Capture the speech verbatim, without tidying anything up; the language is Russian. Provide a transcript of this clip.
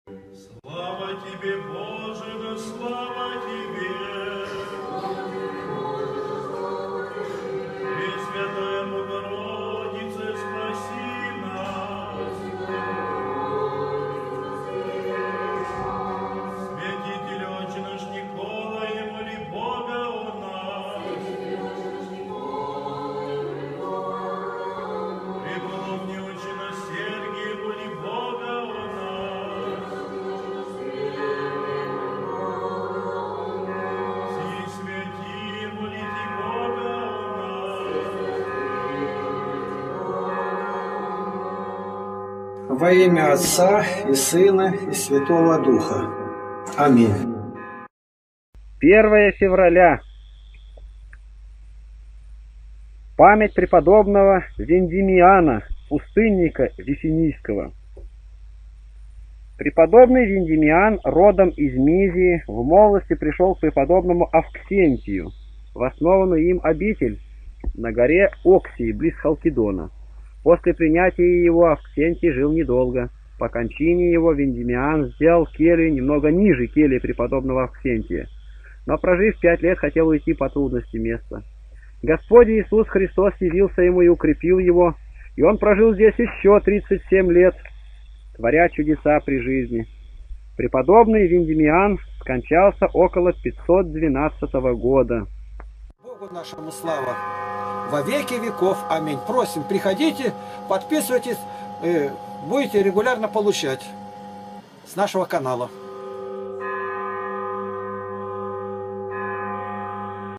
Слава тебе, Боже, да слава тебе! Пресвятая Богородице, спаси нас! Святитель Отче наш Николай, моли Бога о нас! Преподобный Отче наш Сергий, моли Бога о нас! Все святые, молите Бога о нас! Во имя Отца и Сына и Святого Духа. Аминь. первое февраля. Память преподобного Вендимиана, пустынника Вифинийского. Преподобный Вендимиан, родом из Мизии, в молодости пришел к преподобному Авксентию, в основанную им обитель на горе Оксии, близ Халкидона. После принятия его Авксентий жил недолго. По кончине его Вендимиан сделал келью немного ниже кельи преподобного Авксентия, но, прожив пять лет, хотел уйти по трудности места. Господь Иисус Христос явился ему и укрепил его, и он прожил здесь еще тридцать семь лет, творя чудеса при жизни. Преподобный Вендимиан скончался около пятьсот двенадцатого года. Богу нашему слава во веки веков. Аминь. Просим, приходите, подписывайтесь, будете регулярно получать с нашего канала.